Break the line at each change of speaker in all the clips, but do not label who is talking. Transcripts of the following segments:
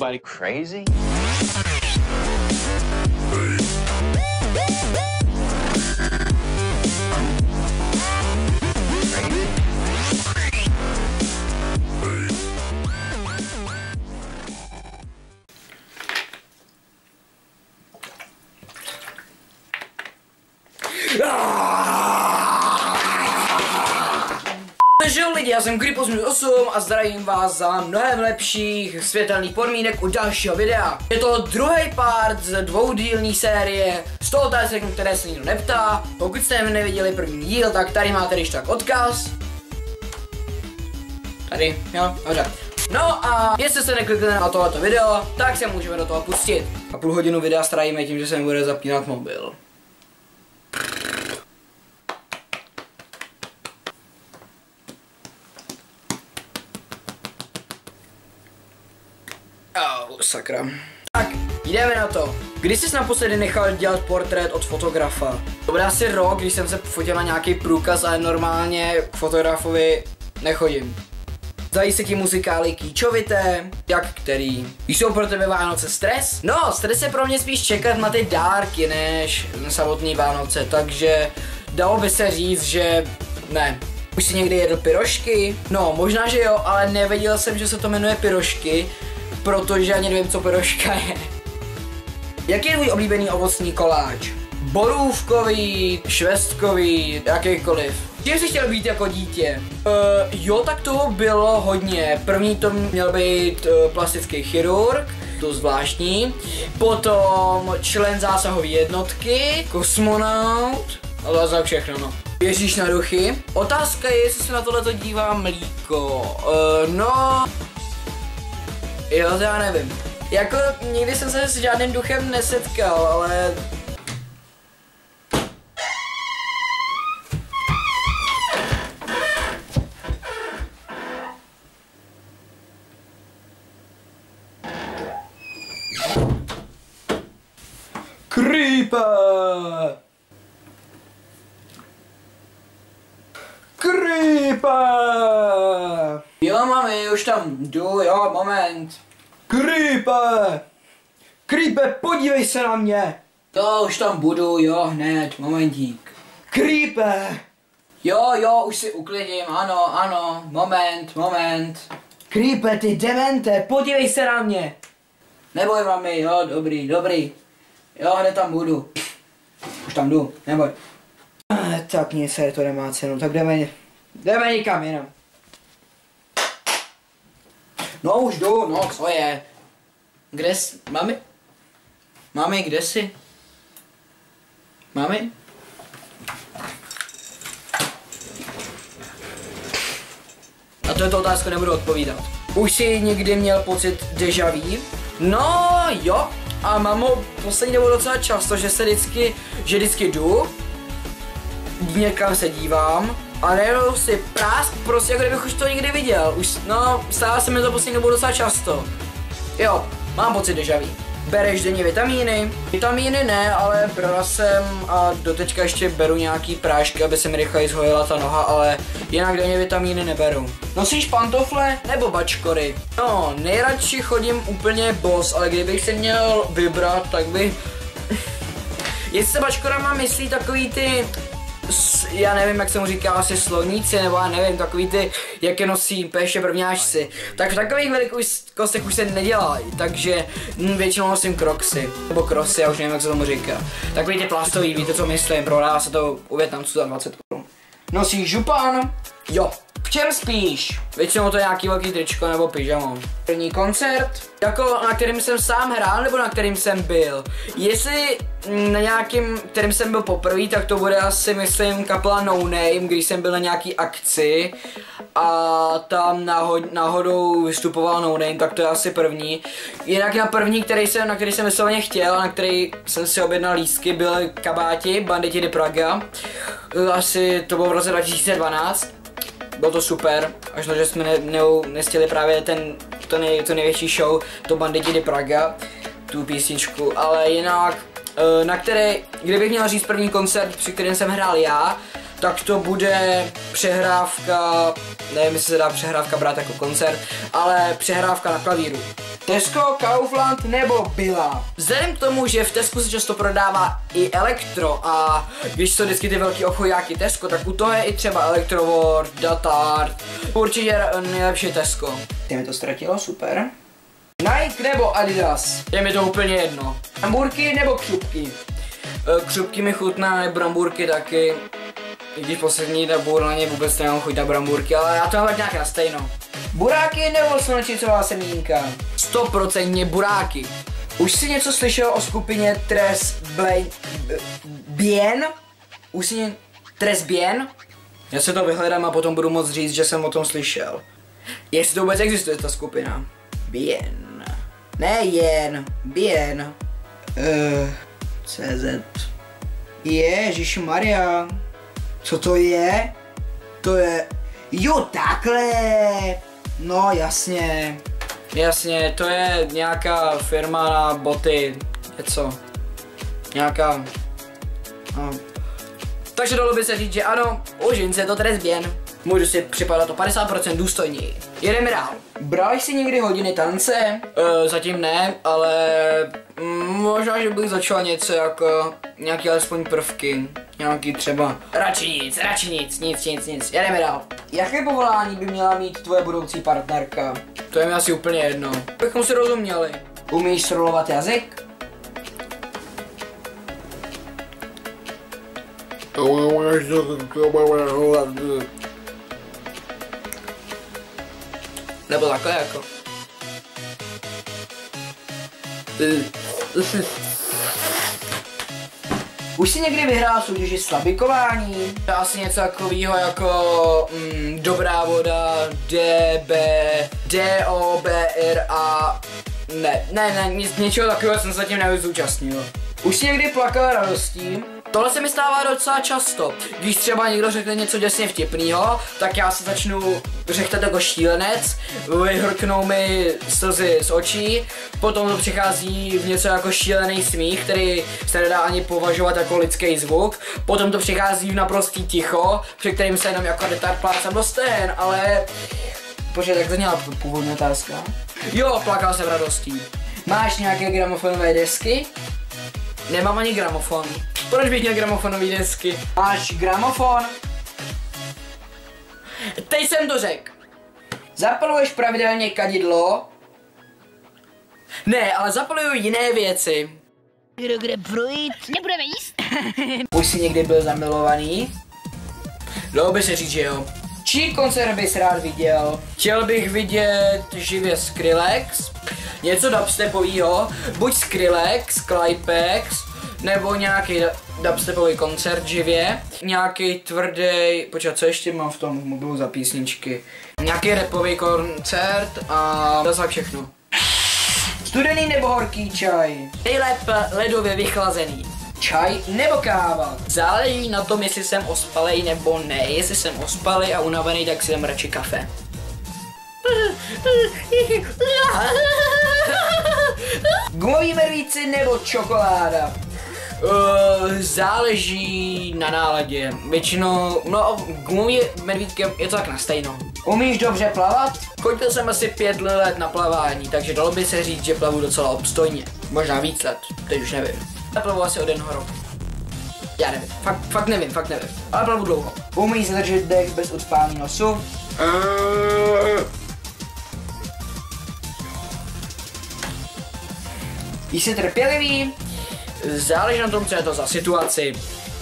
anybody crazy?
Takže lidi, já jsem Creepos8 a zdravím vás za mnohem lepších světelných podmínek u dalšího videa. Je to druhý part z dvoudílní série z toho otázek, které se nikdo neptá. Pokud jste neviděli první díl, tak tady máte když tak odkaz. Tady, jo, dobře. No a jestli jste neklikli na tohleto video, tak se můžeme do toho pustit. A půl hodinu videa strávíme tím, že se mi bude zapínat mobil. Sakra. Tak, jdeme na to. Kdy jsi naposledy nechal dělat portrét od fotografa? To bude asi rok, když jsem se fotil na nějaký průkaz, ale normálně k fotografovi nechodím. Zdají se ti muzikály kýčovité? Jak který? Jsou pro tebe Vánoce stres? No, stres je pro mě spíš čekat na ty dárky, než samotný Vánoce, takže dalo by se říct, že ne. Už jsi někdy jedl pyrošky? No, možná, že jo, ale nevěděl jsem, že se to jmenuje pyrošky, protože ani nevím, co pyroška je. Jaký je tvůj oblíbený ovocný koláč? Borůvkový, švestkový, jakýkoliv. Čím jsi chtěl být jako dítě? Jo, tak toho bylo hodně. První to měl být plastický chirurg, to zvláštní. Potom člen zásahové jednotky, kosmonaut, ale za všechno, no. Věříš na duchy? Otázka je, jestli se na tohleto dívá mlíko. No... Jo, to já nevím. Jako nikdy jsem se s žádným duchem nesetkal, ale... Creeper! Creeper! Jo, mami, už tam jdu, jo, moment. Creeper! Creeper, podívej se na mě! Jo, už tam budu, jo, hned, momentík. Creeper! Jo, už si uklidím, ano, moment. Creeper, ty demente, podívej se na mě! Neboj, mami, jo, dobrý. Jo, hned tam budu. Už tam jdu, neboj. Tak nic, to nemá cenu, tak jdeme nikam jinam. No už jdu, no co je? Kde jsi? Mami? Mami, kde jsi? Mami? Na tuto otázku nebudu odpovídat. Už jsi někdy měl pocit déjà vu? No jo, a mám ho poslední dobou docela často, že vždycky jdu, někam se dívám, a najednou si prásk, prostě jako kdybych už to někdy viděl. Už, no, stává se mi to poslední dobou docela často. Jo, mám pocit déjà vu. Bereš denně vitamíny? Vitamíny ne, ale bral jsem a doteďka ještě beru nějaký prášky, aby se mi rychleji zhojila ta noha, ale jinak denně vitamíny neberu. Nosíš pantofle nebo bačkory? No, nejradši chodím úplně bos, ale kdybych si měl vybrat, tak bych... Jestli se bačkorama myslí takový ty... Já nevím, jak se mu říká, asi sloníci, nebo já nevím, takový ty, jak je nosí péště prvňáčci. Tak v takových velikostech už se nedělají, takže většinou nosím kroksy, nebo krosy, já už nevím, jak se tomu říká. Takový ty plastový, víte, co myslím, prodává se to u Vietnamců za 20 Kč. Nosíš župan? Jo. V čem spíš? Většinou to je nějaký velký tričko nebo pyžamo. První koncert, jako na kterým jsem sám hrál nebo na kterým jsem byl. Jestli na nějakým, kterým jsem byl poprvé, tak to bude asi, myslím, kapela No Name, když jsem byl na nějaký akci a tam náhodou vystupoval No Name, tak to je asi první. Jinak na první, na který jsem vysloveně chtěl, na který jsem si objednal lístky, byly Kabáti, Banditi de Praga. Asi to bylo v roce 2012. Bylo to super, až na to, že jsme nestihli právě to největší show, to Banditi de Praga, tu písničku, ale jinak, kdybych měl říct první koncert, při kterém jsem hrál já, tak to bude přehrávka, nevím, jestli se dá přehrávka brát jako koncert, ale přehrávka na klavíru. Tesco, Kaufland nebo Billa. Vzhledem k tomu, že v Tesku se často prodává i elektro a když jsou vždycky ty velký obchodáky Tesco, tak u toho je i třeba Electroworld, Datart. Určitě nejlepší Tesco. Ty mi to ztratilo, super. Nike nebo Adidas, je mi to úplně jedno. Brambůrky nebo křupky. Křupky mi chutná, brambůrky taky. I když poslední dobu na ně vůbec nemám chuť na brambůrky, ale já to mám tak nějak na stejno. Buráky nebo slunečnicová semínka? 100% buráky. Už jsi něco slyšel o skupině Tres Bien? Už jsi Tres Bien? Já se to vyhledám a potom budu moct říct, že jsem o tom slyšel. Jestli to vůbec existuje ta skupina. Bien. Ne jen. Bien. CZ. Ježišmarja. Co to je? To je... Jo, takhle. No jasně. Jasně, to je nějaká firma na boty. Něco. Nějaká... No. Takže dalo by se říct, že ano, u žince je to Tres Bien. Můžu si připadat o 50% důstojněji. Jedeme dál. Bral jsi někdy hodiny tance? Zatím ne, ale možná, že bych začal něco jako nějaký alespoň prvky. Nějaký třeba radši nic. Jedeme dál. Jaké povolání by měla mít tvoje budoucí partnerka? To je mi asi úplně jedno. Bychom si rozuměli. Umíš srolovat jazyk? Nebo takhle jako. Už jsi někdy vyhrál soutěži slabikování? Asi něco takového jako dobrá voda, DOBRA. Ne, něčeho takového jsem se zatím nezúčastnil. Už jsi někdy plakal radostí? Tohle se mi stává docela často. Když třeba někdo řekne něco děsně vtipnýho, tak já se začnu řechtat jako šílenec, vyhrknou mi slzy z očí, potom to přichází v něco jako šílený smích, který se nedá ani považovat jako lidský zvuk, potom to přichází v naprostý ticho, při kterým se jenom jako retard plácám do stén, ale... Počkej, tak to měla původní otázka. Jo, plakal jsem radostí. Máš nějaké gramofonové desky? Nemám ani gramofon. Proč bych měl gramofonové desky? Máš gramofon? Teď jsem to řekl. Zapaluješ pravidelně kadidlo? Ne, ale zapaluju jiné věci.
Kdo kde projít? Nebudeme jíst.
Už jsi někdy byl zamilovaný? Dalo by se říct, že jo. Čí koncert bys rád viděl? Chtěl bych vidět živě Skrillex, něco dubstepovýho, buď Skrillex, Clipex, nebo nějaký dubstepový koncert živě, nějaký tvrdý, počkat, co ještě mám v tom mobilu za písničky, nějaký rapový koncert a to je všechno. Studený nebo horký čaj? Nejlépe ledově vychlazený. Čaj nebo káva? Záleží na tom, jestli jsem ospalej nebo ne. Jestli jsem ospalej a unavený, tak si dám radši kafe. Gumový medvíci nebo čokoláda? Záleží na náladě. Většinou, no gumový medvídky je to tak na stejno. Umíš dobře plavat? Chodil jsem asi 5 let na plavání, takže dalo by se říct, že plavu docela obstojně. Možná víc let, teď už nevím. Já plavu asi od 1 roku. Já nevím, fakt nevím. Ale plavu dlouho. Umíš zadržet dech bez ucpání nosu? Jsi trpělivý? Záleží na tom, co je to za situaci.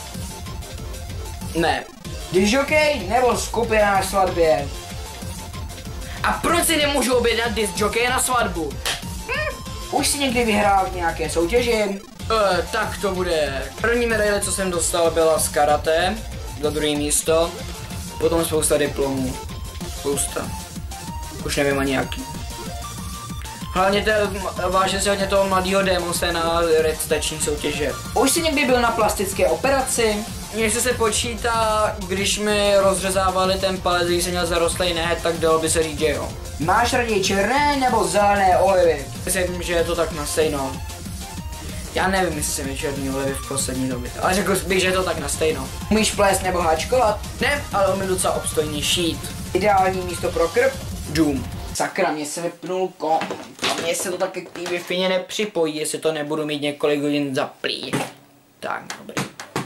Ne. Discjockey nebo skupina na svatbě? A proč si nemůžu objednat discjockey na svatbu? Už jsi někdy vyhrál v nějaké soutěži? Tak to bude. První medaile, co jsem dostal, byla z karate, za 2. místo. Potom spousta diplomů. Spousta. Už nevím ani jaký. Hlavně vážně se hodně toho mladého démose na recitační soutěže. Už jsi někdy byl na plastické operaci? Jestli se počítá, když mi rozřezávali ten palec, když jsem měl zarostlý nehet, tak dalo by se říct, že jo. Máš raději černé nebo zelené olivy? Myslím, že je to tak na stejno. Já nevím, jestli jsem je černý olivy v poslední době, ale řekl bych, že je to tak na stejno. Umíš plést nebo háčkovat? Ne, ale umím docela obstojně šít. Ideální místo pro krb? Dům. Sakra, mě se vypnul mně se to taky k té Wi-Fi nepřipojí, jestli to nebudu mít několik hodin zaplý. Tak, dobrý.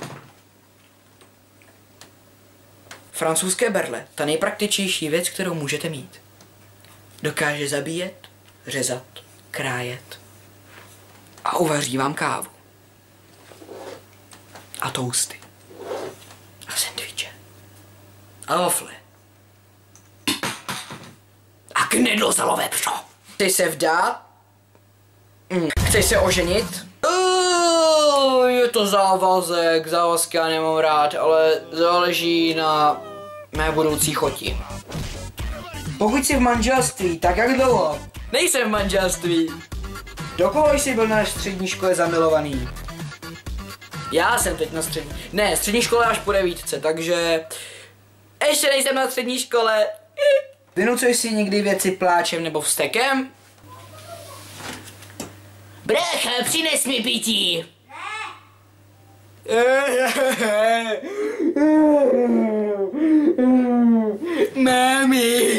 Francouzské berle, ta nejpraktičnější věc, kterou můžete mít. Dokáže zabíjet, řezat, krájet a uvaří vám kávu. A toasty. A sendviče. A wafle. A knedlozalové pšo. Chceš se vdát? Chceš se oženit? Je to závazek, závazky já nemám rád, ale záleží na mé budoucí choti. Pokud jsi v manželství, tak jak dlouho? Nejsem v manželství. Do koho jsi byl na střední škole zamilovaný? Já jsem teď na střední škole až po 9, takže ještě nejsem na střední škole. Vynucuješ si někdy věci pláčem nebo vztekem?
Brácha, přines mi pití.
Mami.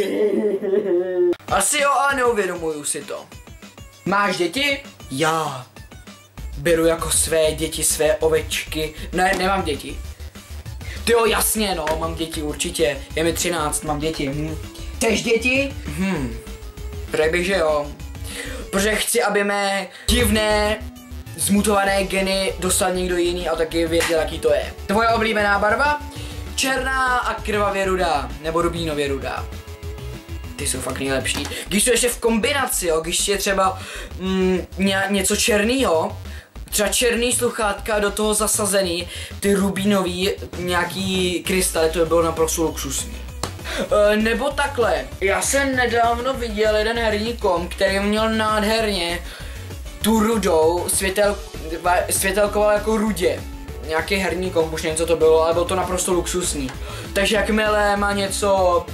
Asi jo, ale neuvědomuju si to. Máš děti? Já. Beru jako své děti, své ovečky. Ne, nemám děti. Jo, jasně, no, mám děti určitě. Je mi 13, mám děti. Chceš děti? Řekl bych, že jo. Protože chci, aby mé divné, zmutované geny dostal někdo jiný a taky věděl, jaký to je. Tvoje oblíbená barva? Černá a krvavě rudá, nebo rubínově rudá. Ty jsou fakt nejlepší. Když jsou ještě v kombinaci, jo, když je třeba něco černýho, třeba černý sluchátka do toho zasazený, ty rubínový nějaký krystaly, to by bylo naprosto luxusní. Nebo takhle, já jsem nedávno viděl jeden herní kom, který měl nádherně tu rudou, světelkoval jako rudě. Nějaký herní komp, už nevím, co to bylo, ale bylo to naprosto luxusní. Takže jakmile má něco,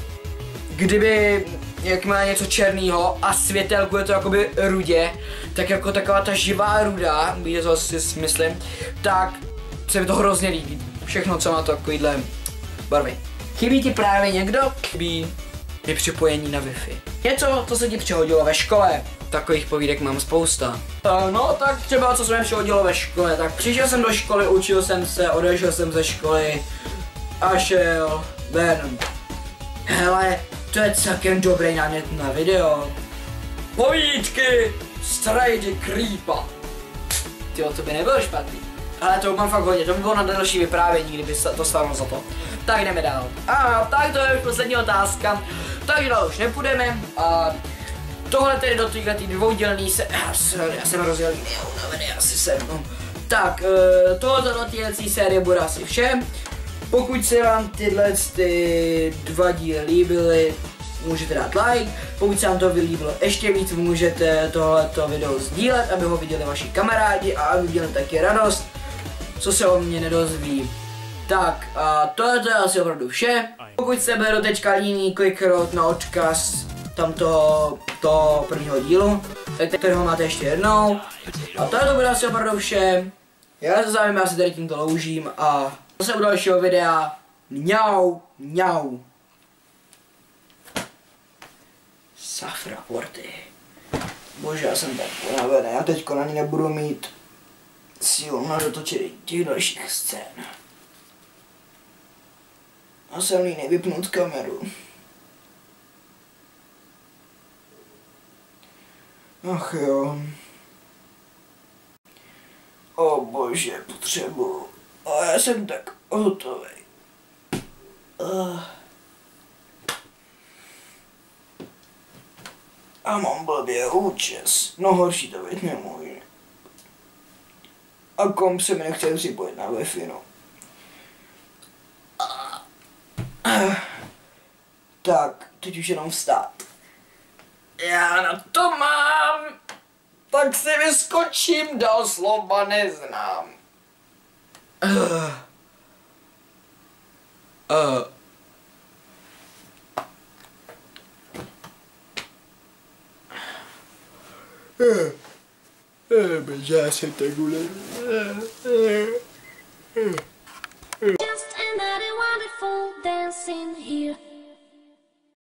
jakmile něco černýho a světelkuje to jakoby rudě, tak jako taková ta živá ruda, víte, co si myslím, tak se mi to hrozně líbí. Všechno, co má to takovýhle barvy. Chybí ti právě někdo? Chybí mi připojení na Wi-Fi. Něco, co se ti přihodilo ve škole. Takových povídek mám spousta. No tak třeba co se mi přihodilo ve škole, tak přišel jsem do školy, učil jsem se, odešel jsem ze školy a šel ven. Hele, to je celkem dobrý námět na video. Povídky Strajdy Creepa. Tyjo, to by nebylo špatný. Ale to mám fakt hodně, to by bylo na další vyprávění, kdyby to stálo za to. Tak jdeme dál. A tak to je už poslední otázka. Takže dál už nepůjdeme. A tohle tedy do této dvoudílný se... Já jsem rozjel unavený, asi jsem. Tak, tohle do této série bude asi vše. Pokud se vám tyhle dva díly líbily, můžete dát like. Pokud se vám to líbilo ještě víc, můžete tohleto video sdílet, aby ho viděli vaši kamarádi a aby viděli taky radost, co se o mě nedozví. Tak a tohle je asi opravdu vše. Pokud jste byli do teďka líní, kliknout na odkaz toho prvního dílu, tak kterého máte ještě jednou. A tohle to bude asi opravdu vše. Já se s vámi asi tady tímto loužím a zase u dalšího videa. Mňau, mňau. Safra Porty. Bože, já jsem tak unavený, já teďko na ní nebudu mít sílu na dotočení těch dalších scén. A jsem línej vypnout kameru. Ach jo. O bože, potřebuju. A já jsem tak hotový. A mám blbě účes. No horší to být nemůže. A komp se mi nechce připojit na Wi-Fi, no. Tak, teď už jenom vstát. Já na to mám. Tak si vyskočím, dál slova neznám. Já jsem tak ulev.
Just another wonderful dancing here.